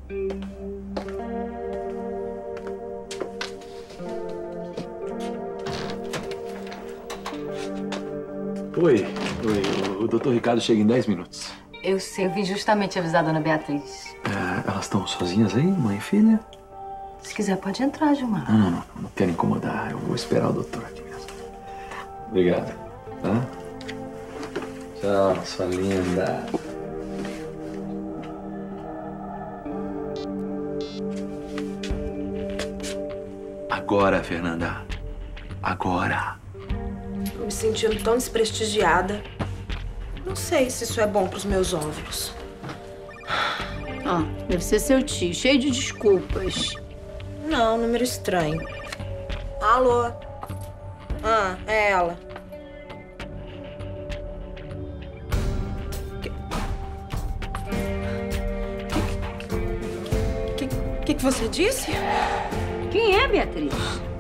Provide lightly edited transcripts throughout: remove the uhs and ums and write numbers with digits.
Oi. O doutor Ricardo chega em 10 minutos. Eu sei, eu vim justamente avisar a dona Beatriz. Elas estão sozinhas aí, mãe e filha? Se quiser, pode entrar, Gilmar. Não quero incomodar. Eu vou esperar o doutor aqui mesmo. Obrigado. Tá? Tchau, sua linda. Agora, Fernanda. Agora. Tô me sentindo tão desprestigiada. Não sei se isso é bom pros meus óvulos. Deve ser seu tio, cheio de desculpas. Não, número estranho. Alô? É ela. O que você disse? Quem é, Beatriz?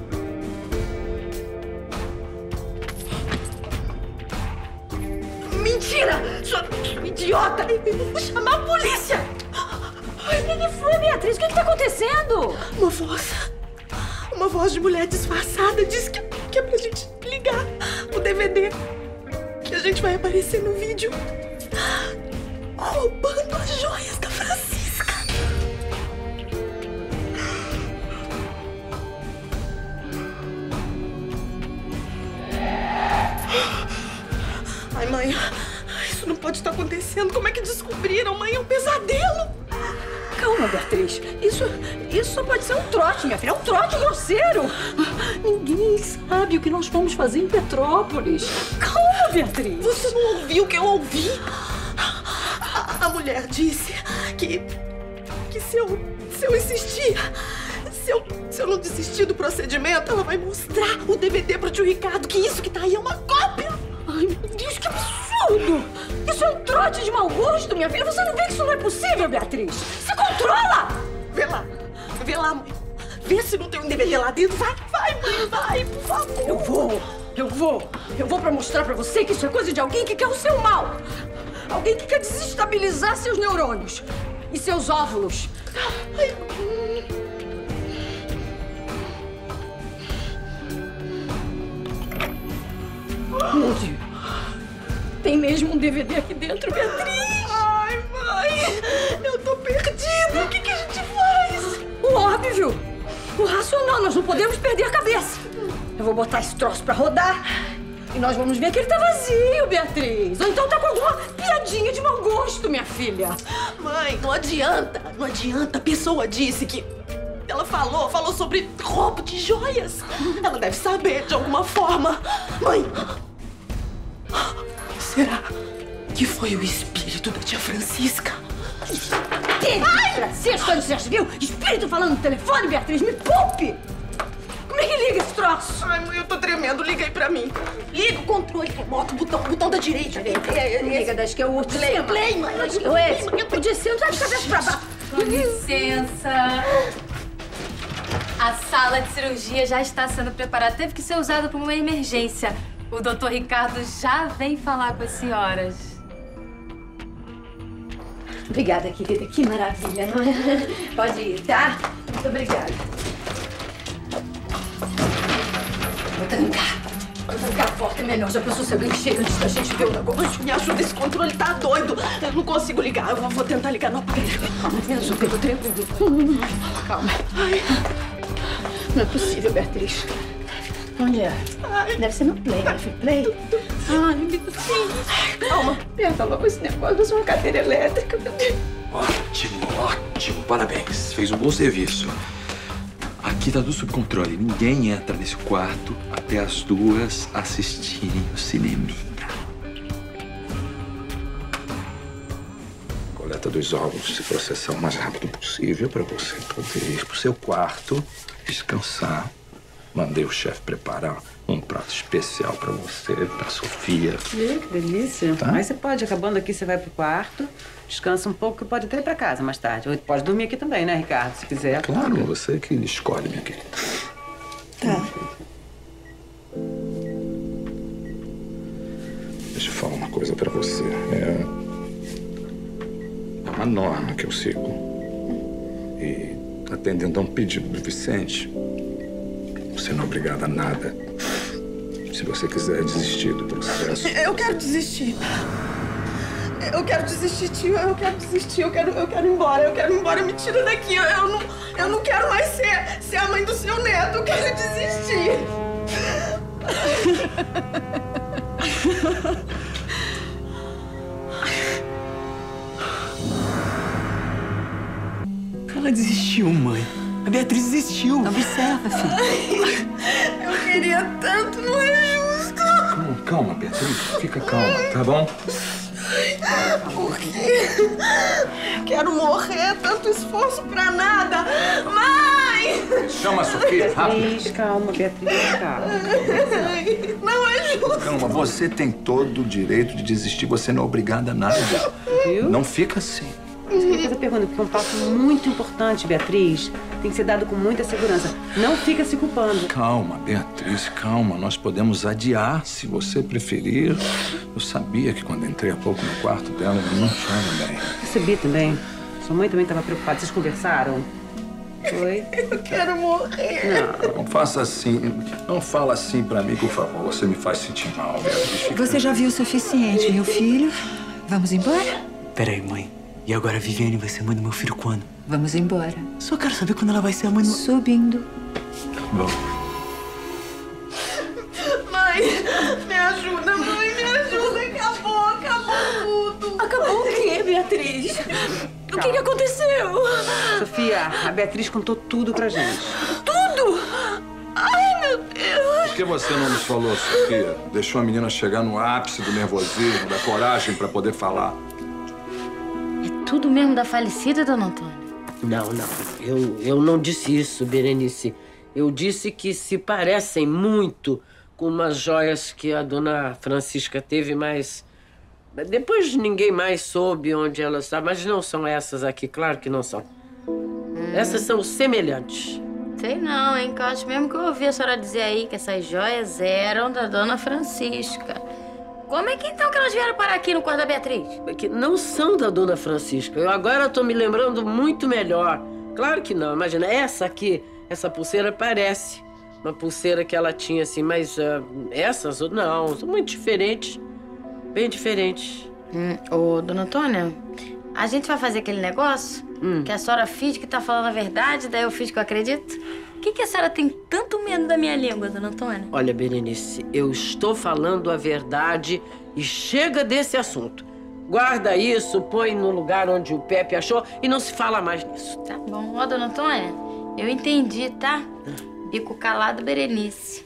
Mentira! Sua idiota! Eu vou chamar a polícia! O que foi, Beatriz? O que tá acontecendo? Uma voz de mulher disfarçada disse que é pra gente ligar o DVD. Que a gente vai aparecer no vídeo roubando as joias da Francisca. Ai, mãe, isso não pode estar acontecendo. Como é que descobriram, mãe? É um pesadelo. Calma, Beatriz. Isso só pode ser um trote, minha filha. É um trote grosseiro. Ninguém sabe o que nós vamos fazer em Petrópolis. Calma, Beatriz. Você não ouviu o que eu ouvi? A mulher disse que se eu insistir, se eu não desistir do procedimento, ela vai mostrar o DVD pro tio Ricardo, que isso que tá aí é uma cópia. Ai, meu Deus, que absurdo! Isso é um trote de mau gosto, minha filha. Você não vê que isso não é possível, Beatriz? Se controla! Vê lá, mãe. Vê se não tem um DVD lá dentro. Vai, mãe, vai, por favor. Eu vou pra mostrar pra você que isso é coisa de alguém que quer o seu mal. Alguém que quer desestabilizar seus neurônios e seus óvulos. Ai. Onde? Tem mesmo um DVD aqui dentro, Beatriz? Ai, mãe, eu tô perdida. O que a gente faz? O óbvio. O racional. Nós não podemos perder a cabeça. Eu vou botar esse troço pra rodar e nós vamos ver que ele tá vazio, Beatriz. Ou então tá com alguma piadinha de mau gosto, minha filha. Mãe, não adianta. A pessoa disse que... Ela falou sobre roubo de joias. Ela deve saber de alguma forma. Mãe, será que foi o espírito da tia Francisca? Francisca, onde você já viu? Espírito falando no telefone, Beatriz, me poupe! Como é que liga esse troço? Ai, mãe, eu tô tremendo. Liga aí pra mim. Liga o controle remoto, botão da direita. Liga da esquerda, o play, mãe. O de cima tá de cabeça pra baixo. Com licença. A sala de cirurgia já está sendo preparada. Teve que ser usada por uma emergência. O doutor Ricardo já vem falar com as senhoras. Obrigada, querida. Que maravilha, não é? Pode ir, tá? Muito obrigada. Vou trancar a porta, é melhor. Já pensou se alguém chega antes da gente ver o negócio? Me ajuda, esse controle tá doido. Eu não consigo ligar. Eu vou tentar ligar no aparelho. Me ajuda, eu tranquilo. Calma. Não é possível, Beatriz. Onde é? Deve ser no play, né? Play. Ai, meu Deus. Calma. Calma com esse negócio. Eu sou uma cadeira elétrica, meu Deus. Ótimo. Parabéns. Fez um bom serviço. Aqui tá tudo sob controle. Ninguém entra nesse quarto até as duas assistirem o cineminha. Coleta dos óvulos se processar o mais rápido possível para você poder ir pro seu quarto descansar. Mandei o chefe preparar um prato especial pra você, pra Sofia. Que delícia. Tá? Mas você pode, acabando aqui, você vai pro quarto, descansa um pouco e pode até ir pra casa mais tarde. Ou pode dormir aqui também, né, Ricardo, se quiser. Claro, você que escolhe, minha querida. Tá. Deixa eu falar uma coisa pra você. É uma norma que eu sigo. E atendendo a um pedido do Vicente, você não é obrigada a nada. Se você quiser desistir do processo... Eu quero desistir. Eu quero desistir, tio. Eu quero desistir. Eu quero ir embora. Eu quero ir embora. Me tira daqui. Eu não quero mais ser a mãe do seu neto. Eu quero desistir. Ela desistiu, mãe. A Beatriz desistiu. Observa, filho. Eu queria tanto, não é justo. Calma, Beatriz. Fica calma, tá bom? Por quê? Quero morrer, tanto esforço pra nada. Mãe! Chama a Sofia, rápido. Beatriz, calma, Beatriz, calma. Não é justo. Calma, você tem todo o direito de desistir. Você não é obrigada a nada. Viu? Não fica assim. Eu queria fazer a pergunta, porque é um passo muito importante, Beatriz. Tem que ser dado com muita segurança. Não fica se culpando. Calma, Beatriz, calma. Nós podemos adiar, se você preferir. Eu sabia que quando entrei há pouco no quarto dela, ela não estava bem. Percebi também. Sua mãe também estava preocupada. Vocês conversaram? Foi? Eu quero morrer. Não faça assim. Não fala assim pra mim, por favor. Você me faz sentir mal, Beatriz. Você já viu o suficiente, meu filho? Vamos embora? Peraí, mãe. E agora a Viviane vai ser mãe do meu filho quando? Vamos embora. Só quero saber quando ela vai ser a mãe do... Subindo. Bom. Mãe, me ajuda, mãe, me ajuda. Acabou tudo. Acabou o quê, Beatriz? O que aconteceu? Sofia, a Beatriz contou tudo pra gente. Tudo? Ai, meu Deus. Por que você não nos falou, Sofia? Deixou a menina chegar no ápice do nervosismo, da coragem pra poder falar. Tudo mesmo da falecida, dona Antônia? Não. Eu não disse isso, Berenice. Eu disse que se parecem muito com umas joias que a dona Francisca teve, mas... Depois ninguém mais soube onde elas estavam. Mas não são essas aqui, claro que não são. Essas são semelhantes. Sei não, hein? Que eu acho mesmo que eu ouvi a senhora dizer aí que essas joias eram da dona Francisca. Como é que então que elas vieram parar aqui no quarto da Beatriz? Que não são da dona Francisca. Eu agora tô me lembrando muito melhor. Claro que não. Imagina, essa aqui, essa pulseira parece uma pulseira que ela tinha assim, mas essas não, são muito diferentes. Bem diferentes. Ô, dona Antônia, a gente vai fazer aquele negócio que a senhora finge que tá falando a verdade, daí eu finge que eu acredito? Por que a senhora tem tanto medo da minha língua, dona Antônia? Olha, Berenice, eu estou falando a verdade e chega desse assunto. Guarda isso, põe no lugar onde o Pepe achou e não se fala mais nisso. Tá bom. Ó, dona Antônia, eu entendi, tá? Bico calado, Berenice.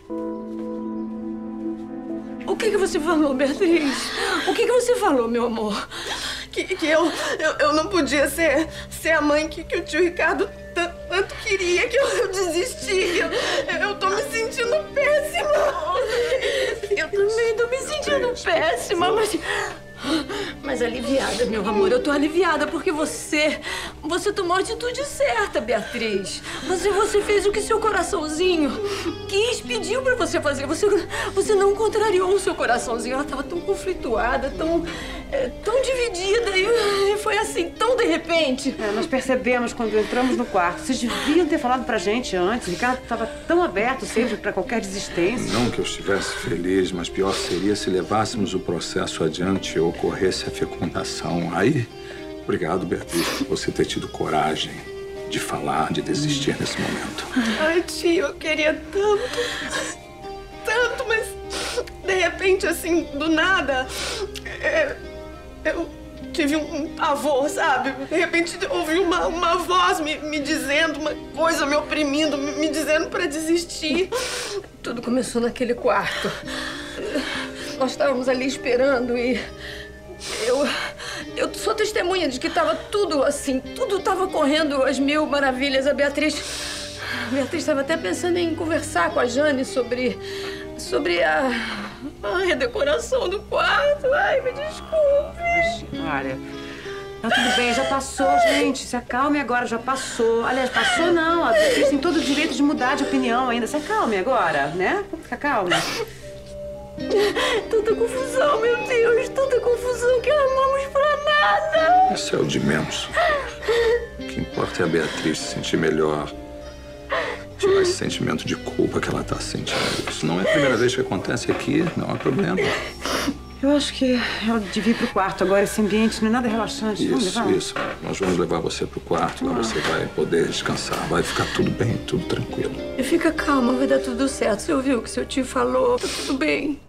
O que você falou, Beatriz? O que você falou, meu amor? Que eu não podia ser a mãe que o tio Ricardo tanto queria, que eu desisti. Eu tô me sentindo péssima. Eu também tô me sentindo péssima, mas aliviada, meu amor. Eu tô aliviada porque você tomou a atitude certa, Beatriz. Você fez o que seu coraçãozinho quis, pediu pra você fazer. Você não contrariou o seu coraçãozinho. Ela tava tão conflituada, tão dividida e foi assim, tão de repente. Nós percebemos quando entramos no quarto. Vocês deviam ter falado pra gente antes. O Ricardo estava tão aberto sempre pra qualquer desistência. Não que eu estivesse feliz, mas pior seria se levássemos o processo adiante e ocorresse a fecundação. Aí, obrigado, Beatriz, por você ter tido coragem de falar, de desistir nesse momento. Ai, tio, eu queria tanto, mas de repente, assim, do nada, eu tive um pavor, sabe? De repente, ouvi uma voz me dizendo, uma coisa me oprimindo, me dizendo pra desistir. Tudo começou naquele quarto. Nós estávamos ali esperando e... Eu sou testemunha de que estava tudo assim, tudo estava correndo às mil maravilhas. A Beatriz estava até pensando em conversar com a Jane sobre a redecoração do quarto. Ai, me desculpe. Olha, tá tudo bem, já passou, gente. Se acalme agora, já passou. Aliás, passou não. A Beatriz tem todo o direito de mudar de opinião ainda. Se acalme agora, né? Fica calma. Tanta confusão, meu Deus, tanta confusão que amamos pra nada. Isso é o de menos. O que importa é a Beatriz se sentir melhor. Tirar esse sentimento de culpa que ela tá sentindo. Isso não é a primeira vez que acontece aqui, não há problema. Eu acho que ela devia ir pro quarto agora. Esse ambiente não é nada relaxante. Isso. Nós vamos levar você pro quarto. Lá você vai poder descansar. Vai ficar tudo bem, tudo tranquilo. E fica calma, vai dar tudo certo. Você ouviu o que seu tio falou? Tá tudo bem.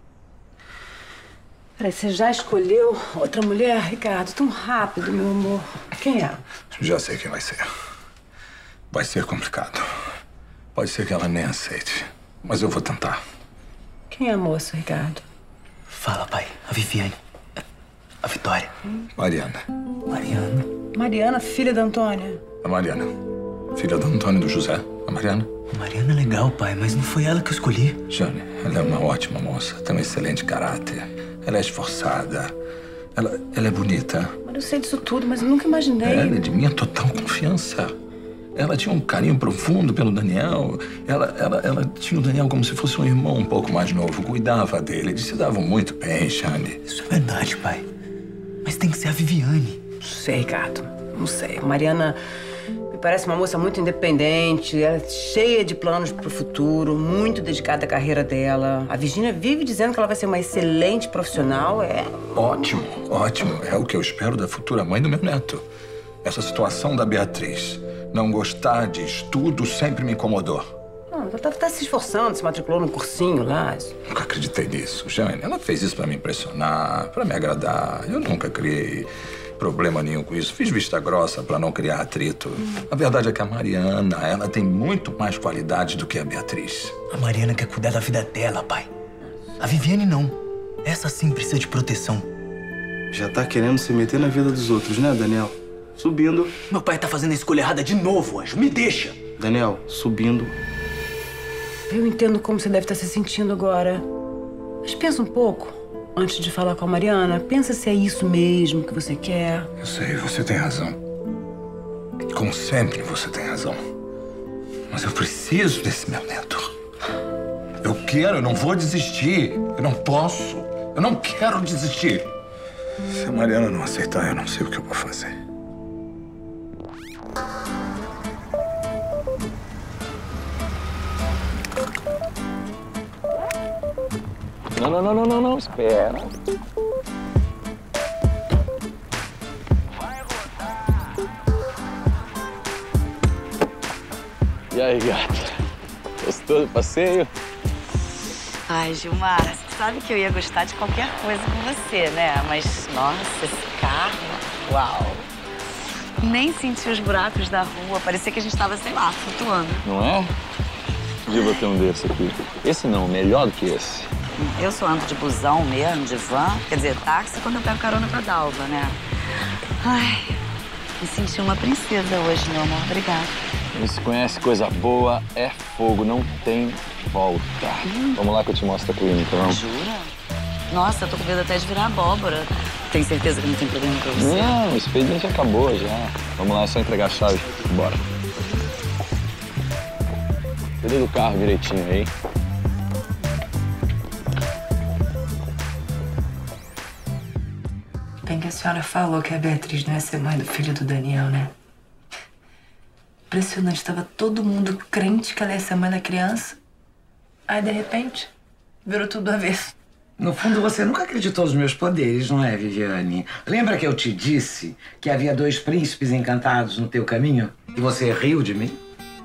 Peraí, você já escolheu outra mulher, Ricardo? Tão rápido, meu amor. Quem é? Já sei quem vai ser. Vai ser complicado. Pode ser que ela nem aceite. Mas eu vou tentar. Quem é a moça, Ricardo? Fala, pai. A Viviane. A Vitória. Mariana. Mariana. Mariana, filha da Antônia. A Mariana. Filha do Antônio e do José. A Mariana. Mariana é legal, pai, mas não foi ela que eu escolhi. Jane, ela é uma ótima moça. Tem um excelente caráter. Ela é esforçada. Ela é bonita. Mas eu sei disso tudo, mas eu nunca imaginei. Ela é de minha total confiança. Ela tinha um carinho profundo pelo Daniel. Ela tinha o Daniel como se fosse um irmão um pouco mais novo. Cuidava dele. Eles se davam muito bem, Jane. Isso é verdade, pai. Mas tem que ser a Viviane. Não sei, Ricardo. Não sei. Mariana me parece uma moça muito independente. Ela é cheia de planos pro futuro. Muito dedicada à carreira dela. A Virgínia vive dizendo que ela vai ser uma excelente profissional. Ótimo. É o que eu espero da futura mãe do meu neto. Essa situação da Beatriz. Não gostar de estudo sempre me incomodou. Não, ela tá se esforçando, se matriculou num cursinho lá. Nunca acreditei nisso, Jane. Ela fez isso pra me impressionar, pra me agradar. Eu nunca criei problema nenhum com isso. Fiz vista grossa pra não criar atrito. A verdade é que a Mariana, ela tem muito mais qualidade do que a Beatriz. A Mariana quer cuidar da vida dela, pai. A Viviane não. Essa sim precisa de proteção. Já tá querendo se meter na vida dos outros, né, Daniel? Subindo. Meu pai tá fazendo a escolha errada de novo, Anjo. Me deixa. Daniel, subindo. Eu entendo como você deve estar se sentindo agora. Mas pensa um pouco antes de falar com a Mariana. Pensa se é isso mesmo que você quer. Eu sei, você tem razão. Como sempre, você tem razão. Mas eu preciso desse meu neto. Eu não vou desistir. Eu não posso. Eu não quero desistir. Se a Mariana não aceitar, eu não sei o que eu vou fazer. Não, espera. E aí, gata? Gostou do passeio? Ai, Gilmar, você sabe que eu ia gostar de qualquer coisa com você, né? Mas, nossa, esse carro, uau! Nem senti os buracos da rua, parecia que a gente tava, sei lá, flutuando. Não é? Podia bater um desse aqui. Esse não, melhor do que esse. Eu só ando de busão mesmo, de van, quer dizer, táxi, quando eu pego carona pra Dalva, né? Ai, me senti uma princesa hoje, meu amor. Obrigada. Quem se conhece coisa boa é fogo, não tem volta. Vamos lá que eu te mostro a clínica, vamos? Jura? Nossa, eu tô com medo até de virar abóbora. Tem certeza que não tem problema pra você? Não, o expediente acabou já. Vamos lá, é só entregar a chave. Bora. Cuida do carro direitinho aí. Bem que a senhora falou que a Beatriz não ia ser mãe do filho do Daniel, né? Impressionante, tava todo mundo crente que ela ia ser mãe da criança. Aí, de repente, virou tudo avesso. No fundo, você nunca acreditou nos meus poderes, não é, Viviane? Lembra que eu te disse que havia 2 príncipes encantados no teu caminho? E você riu de mim?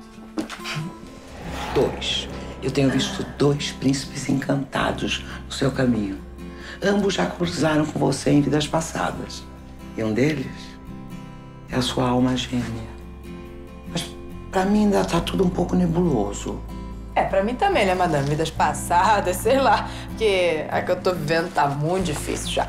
2. Eu tenho visto 2 príncipes encantados no seu caminho. Ambos já cruzaram com você em vidas passadas. E um deles é a sua alma gêmea. Mas pra mim ainda tá tudo um pouco nebuloso. Pra mim também, né, madame? Vidas passadas, sei lá. Porque a que eu tô vivendo tá muito difícil já.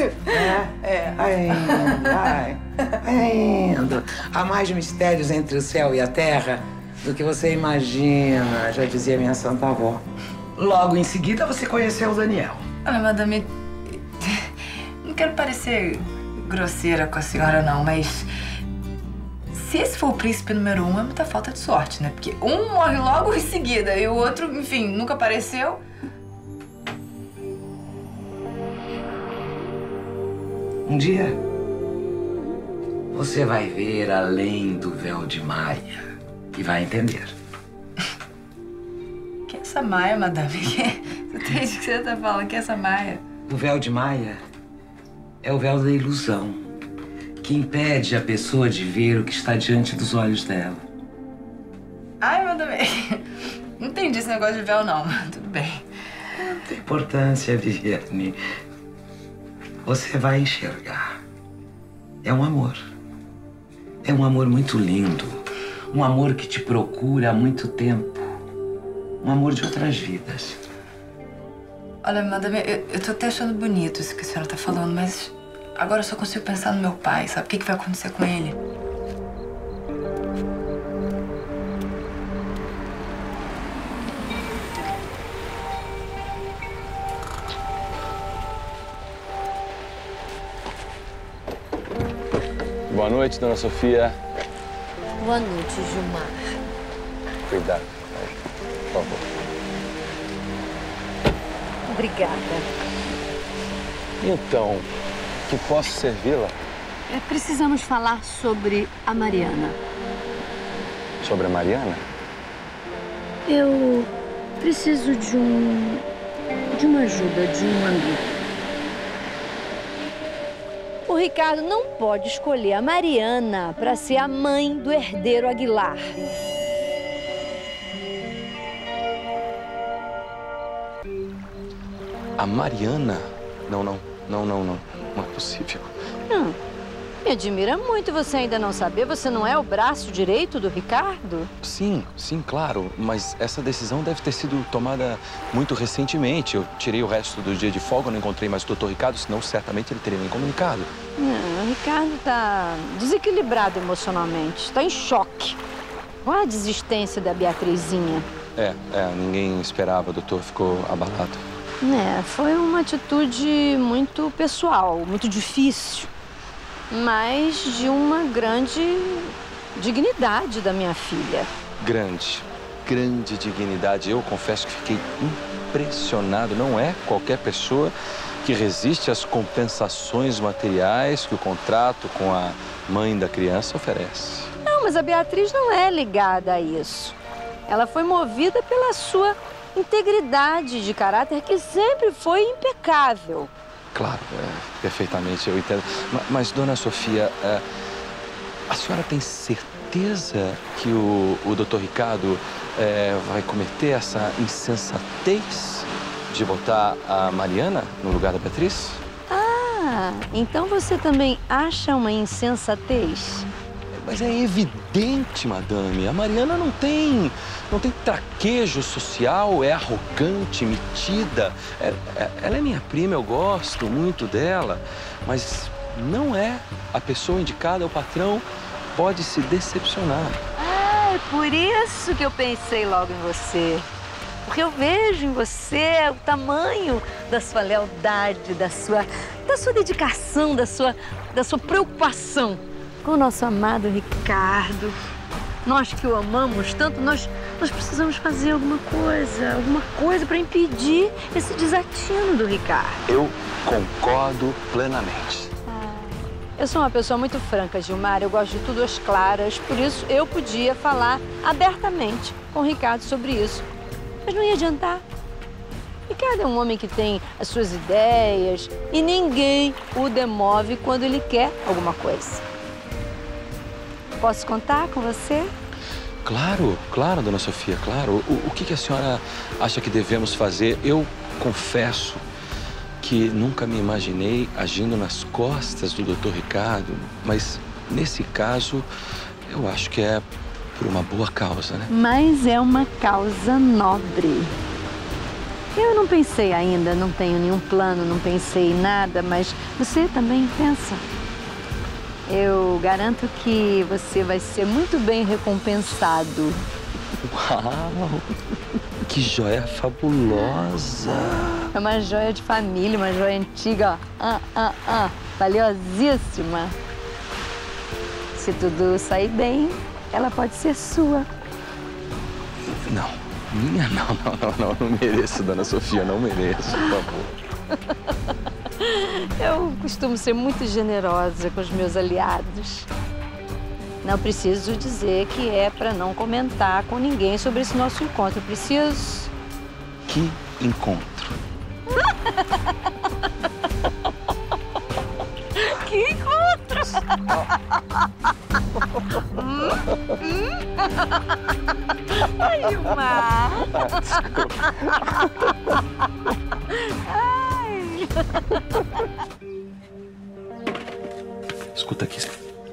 Ainda. Há mais mistérios entre o céu e a terra do que você imagina, já dizia minha santa avó. Logo em seguida, você conheceu o Daniel. Ah, madame, não quero parecer grosseira com a senhora, não, mas se esse for o príncipe número 1, é muita falta de sorte, né? Porque um morre logo em seguida e o outro, enfim, nunca apareceu. Um dia, Você vai ver além do véu de Maia e vai entender. Que é essa Maia, madame? Não entende o que você tá falando? Que é essa Maia? O véu de Maia é o véu da ilusão, que impede a pessoa de ver o que está diante dos olhos dela. Ai, madame, não entendi esse negócio de véu, não. Tudo bem. Não tem importância, Viviane. Você vai enxergar. É um amor. É um amor muito lindo. Um amor que te procura há muito tempo. Um amor de outras vidas. Olha, madame, eu tô até achando bonito isso que a senhora tá falando, mas agora eu só consigo pensar no meu pai, sabe? O que vai acontecer com ele? Boa noite, dona Sofia. Boa noite, Gilmar. Cuidado, por favor. Obrigada. Então, que posso servi-la? Precisamos falar sobre a Mariana. Sobre a Mariana? Eu preciso de uma ajuda, de um amigo. O Ricardo não pode escolher a Mariana para ser a mãe do herdeiro Aguilar. A Mariana? Não é possível. Me admira muito você ainda não saber. Você não é o braço direito do Ricardo? Sim, claro. Mas essa decisão deve ter sido tomada muito recentemente. Eu tirei o resto do dia de folga, não encontrei mais o Dr. Ricardo, senão certamente ele teria me comunicado. O Ricardo tá desequilibrado emocionalmente. Está em choque. Olha a desistência da Beatrizinha. Ninguém esperava, doutor. Ficou abalado. Foi uma atitude muito pessoal, muito difícil. Mas de uma grande dignidade da minha filha. Grande dignidade. Eu confesso que fiquei impressionado. Não é qualquer pessoa que resiste às compensações materiais que o contrato com a mãe da criança oferece. Não, mas a Beatriz não é ligada a isso. Ela foi movida pela sua integridade de caráter, que sempre foi impecável. Claro, perfeitamente, eu entendo. Mas, dona Sofia, a senhora tem certeza que o doutor Ricardo vai cometer essa insensatez de botar a Mariana no lugar da Beatriz? Então você também acha uma insensatez? Mas é evidente, madame. A Mariana não tem traquejo social, é arrogante, metida. Ela é minha prima, eu gosto muito dela, mas não é a pessoa indicada, o patrão pode se decepcionar. É por isso que eu pensei logo em você. Porque eu vejo em você o tamanho da sua lealdade, da sua dedicação, da sua preocupação com o nosso amado Ricardo. Nós que o amamos tanto, nós precisamos fazer alguma coisa para impedir esse desatino do Ricardo. Eu concordo plenamente. Eu sou uma pessoa muito franca, Gilmar. Eu gosto de tudo às claras, por isso eu podia falar abertamente com o Ricardo sobre isso. Mas não ia adiantar. Ricardo é um homem que tem as suas ideias e ninguém o demove quando ele quer alguma coisa. Posso contar com você? Claro, dona Sofia, claro. O que a senhora acha que devemos fazer? Eu confesso que nunca me imaginei agindo nas costas do Dr. Ricardo, mas nesse caso eu acho que é por uma boa causa, né? Mas é uma causa nobre. Eu não pensei ainda, não tenho nenhum plano, não pensei em nada, mas você também pensa. Eu garanto que você vai ser muito bem recompensado. Uau! Que joia fabulosa! É uma joia de família, uma joia antiga, ó. Valiosíssima. Se tudo sair bem, ela pode ser sua. Não, minha não mereço, dona Sofia, não mereço, por favor. Eu costumo ser muito generosa com os meus aliados. Não preciso dizer que é para não comentar com ninguém sobre esse nosso encontro. Preciso... Que encontro? Que encontro? Ai, Gilmar. Ai. Escuta aqui.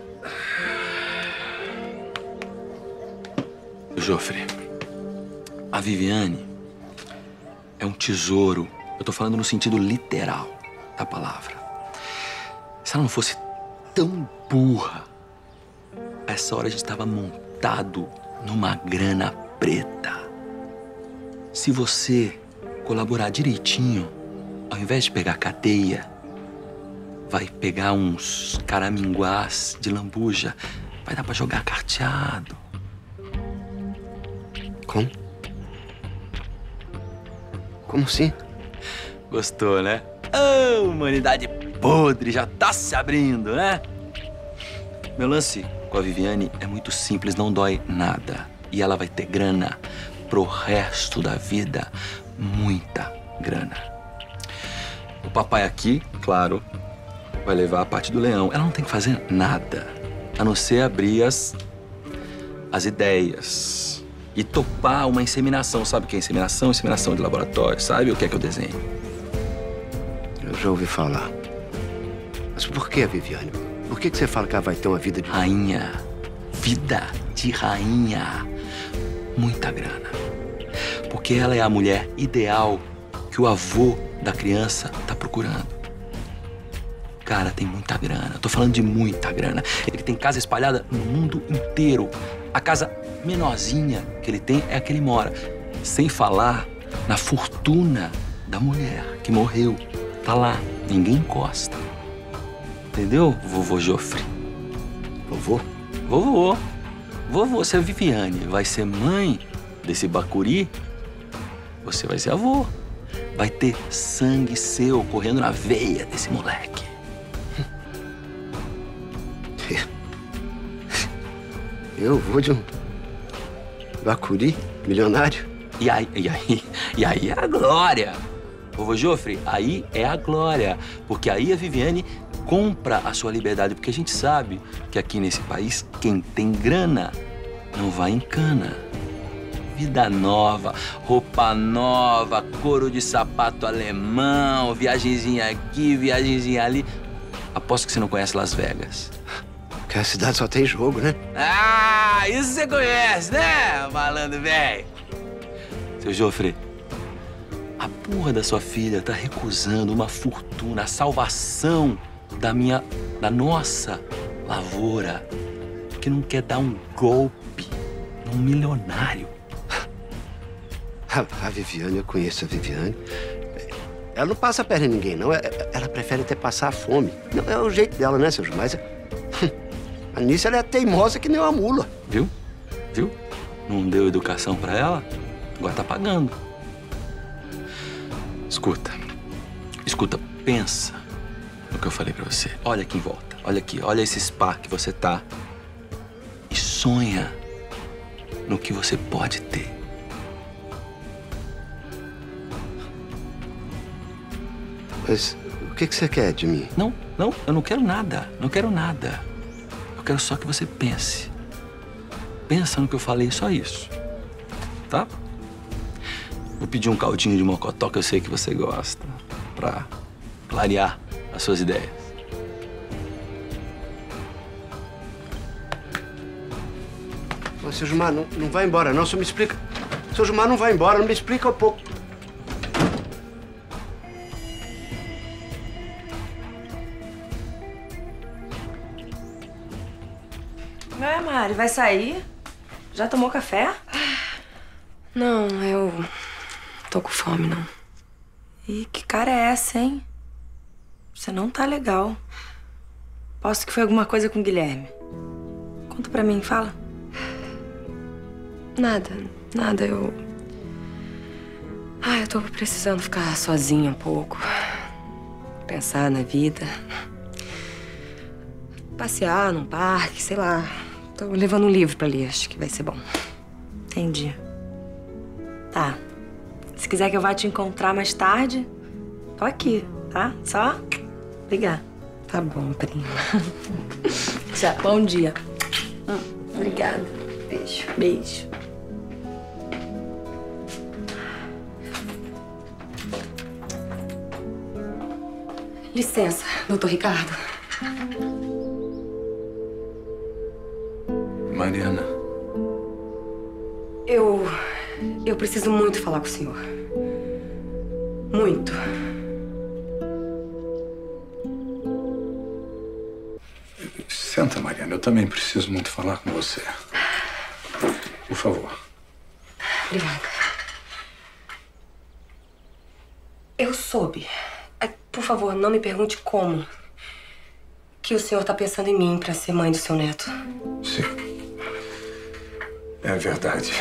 Joffre, a Viviane é um tesouro. Eu tô falando no sentido literal da palavra. Se ela não fosse tão burra, a essa hora a gente tava montado numa grana preta. Se você colaborar direitinho, ao invés de pegar cadeia, vai pegar uns caraminguás de lambuja, vai dar pra jogar carteado. Como? Como assim? Gostou, né? Ah, humanidade podre já tá se abrindo, né? Meu lance com a Viviane é muito simples, não dói nada. E ela vai ter grana pro resto da vida. Muita grana. O papai aqui, claro, vai levar a parte do leão. Ela não tem que fazer nada, a não ser abrir as ideias. E topar uma inseminação. Sabe o que é inseminação? Inseminação de laboratório. Sabe o que é que eu desenho? Eu já ouvi falar. Mas por que a Viviane? Por que você fala que ela vai ter uma vida de... Rainha. Vida de rainha. Muita grana. Porque ela é a mulher ideal que o avô da criança tá procurando. Cara, tem muita grana. Eu tô falando de muita grana. Ele tem casa espalhada no mundo inteiro. A casa menorzinha que ele tem é a que ele mora. Sem falar na fortuna da mulher que morreu. Tá lá, ninguém encosta. Entendeu, vovô Joffre? Vovô? Vovô. Vovô, se a Viviane vai ser mãe desse bacuri, você vai ser avô. Vai ter sangue seu correndo na veia desse moleque. Eu vou de um bacuri milionário? E aí é a glória. Vovô Joffre, aí é a glória. Porque aí a Viviane compra a sua liberdade. Porque a gente sabe que aqui nesse país, quem tem grana não vai em cana. Vida nova, roupa nova, couro de sapato alemão, viagenzinha aqui, viagenzinha ali. Aposto que você não conhece Las Vegas. Porque a cidade só tem jogo, né? Ah, isso você conhece, né, malandro velho? Seu Joffre, a porra da sua filha tá recusando uma fortuna, a salvação da nossa lavoura, que não quer dar um golpe num milionário. A Viviane, eu conheço a Viviane. Ela não passa a perna em ninguém, não. Ela prefere até passar fome. Não, é o jeito dela, né, seu Gilmar? Nisso ela é teimosa que nem uma mula. Viu? Viu? Não deu educação pra ela? Agora tá pagando. Escuta, pensa no que eu falei pra você. Olha aqui em volta, olha aqui, olha esse spa que você tá. E sonha no que você pode ter. Mas o que você quer de mim? Não, eu não quero nada. Não quero nada. Eu quero só que você pense. Pensa no que eu falei, só isso. Tá? Vou pedir um caldinho de mocotó que eu sei que você gosta, pra clarear as suas ideias. Ô, seu Gilmar, não vai embora, não. Só me explica. Seu Gilmar, não vai embora. Não me explica um pouco. Ué, Mari, vai sair? Já tomou café? Não, eu tô com fome, não. Ih, que cara é essa, hein? Você não tá legal. Posso que foi alguma coisa com o Guilherme. Conta pra mim, fala. Nada, eu tô precisando ficar sozinha um pouco. Pensar na vida. Passear num parque, sei lá. Tô levando um livro pra ler, acho que vai ser bom. Entendi. Tá. Se quiser que eu vá te encontrar mais tarde, tô aqui, tá? Só ligar. Tá bom, prima. Já, bom dia. Obrigada. Beijo. Beijo. Licença, doutor Ricardo. Mariana. Eu preciso muito falar com o senhor. Muito. Senta, Mariana. Eu também preciso muito falar com você. Por favor. Obrigada. Eu soube. Por favor, não me pergunte como que o senhor tá pensando em mim pra ser mãe do seu neto. Sim. É verdade.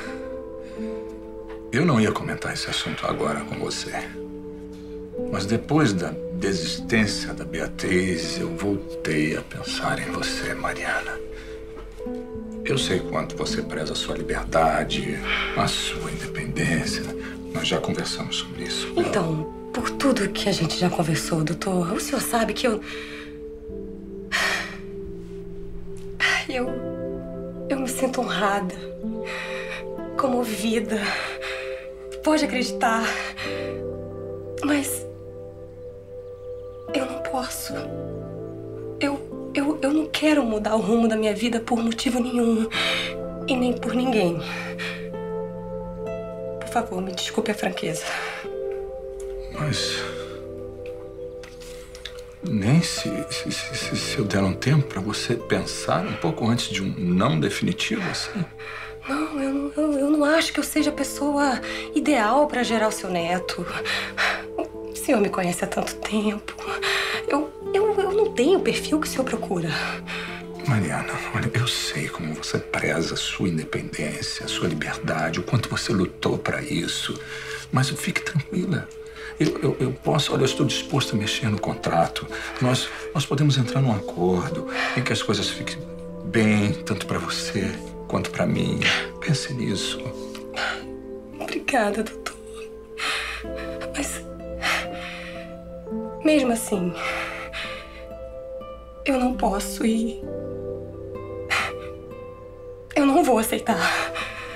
Eu não ia comentar esse assunto agora com você. Mas depois da desistência da Beatriz, eu voltei a pensar em você, Mariana. Eu sei quanto você preza a sua liberdade, a sua independência. Nós já conversamos sobre isso. Então, por tudo que a gente já conversou, doutor, o senhor sabe que eu me sinto honrada, comovida. Pode acreditar. Mas eu não posso. Eu não quero mudar o rumo da minha vida por motivo nenhum. E nem por ninguém. Por favor, me desculpe a franqueza. Mas... nem se eu der um tempo pra você pensar um pouco antes de um não definitivo, assim? Não, eu não acho que eu seja a pessoa ideal pra gerar o seu neto. O senhor me conhece há tanto tempo. Eu não tenho o perfil que o senhor procura. Mariana, olha, eu sei como você preza a sua independência, a sua liberdade, o quanto você lutou pra isso. Mas fique tranquila. Eu posso, olha, eu estou disposto a mexer no contrato. Nós podemos entrar num acordo em que as coisas fiquem bem, tanto pra você quanto pra mim. Pense nisso. Obrigada, doutor. Mas... mesmo assim... eu não posso e... eu não vou aceitar.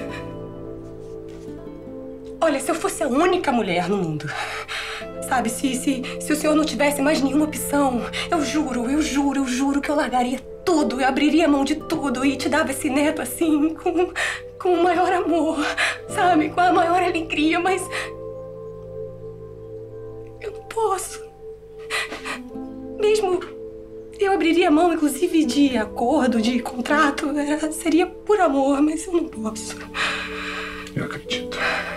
Olha, se eu fosse a única mulher no mundo... sabe, se o senhor não tivesse mais nenhuma opção... eu juro que eu largaria tudo, eu abriria mão de tudo e te dava esse neto assim, com o maior amor, sabe? Com a maior alegria, mas... eu não posso. Mesmo eu abriria mão, inclusive, de acordo, de contrato, seria por amor, mas eu não posso. Eu acredito.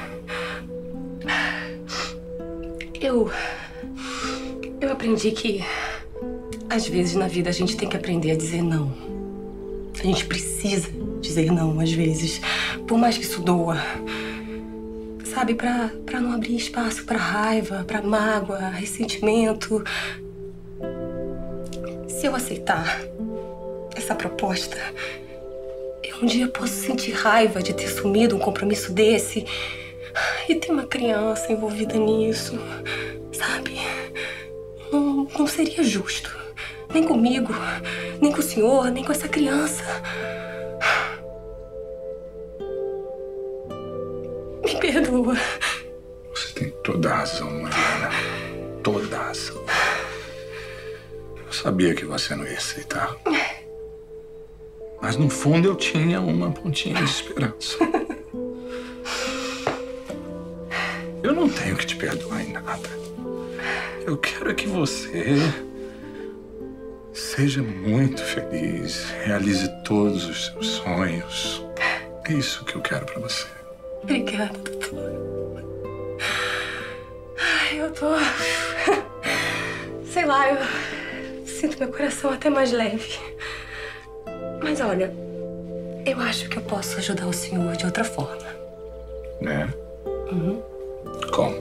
Eu aprendi que, às vezes, na vida, a gente tem que aprender a dizer não. A gente precisa dizer não, às vezes, por mais que isso doa. Sabe, pra não abrir espaço pra raiva, pra mágoa, ressentimento. Se eu aceitar essa proposta, eu um dia posso sentir raiva de ter sumido um compromisso desse. E tem uma criança envolvida nisso, sabe? Não seria justo. Nem comigo, nem com o senhor, nem com essa criança. Me perdoa. Você tem toda a razão, Mariana. Toda a razão. Eu sabia que você não ia aceitar. Mas no fundo eu tinha uma pontinha de esperança. Eu não tenho que te perdoar em nada. Eu quero que você seja muito feliz, realize todos os seus sonhos. É isso que eu quero pra você. Obrigada, doutor. Ai, eu tô... sei lá, eu sinto meu coração até mais leve. Mas olha, eu acho que eu posso ajudar o senhor de outra forma. Né? Uhum. Como?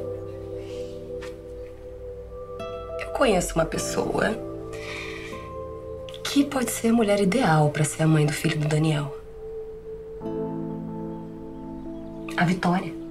Eu conheço uma pessoa que pode ser a mulher ideal para ser a mãe do filho do Daniel? A Vitória.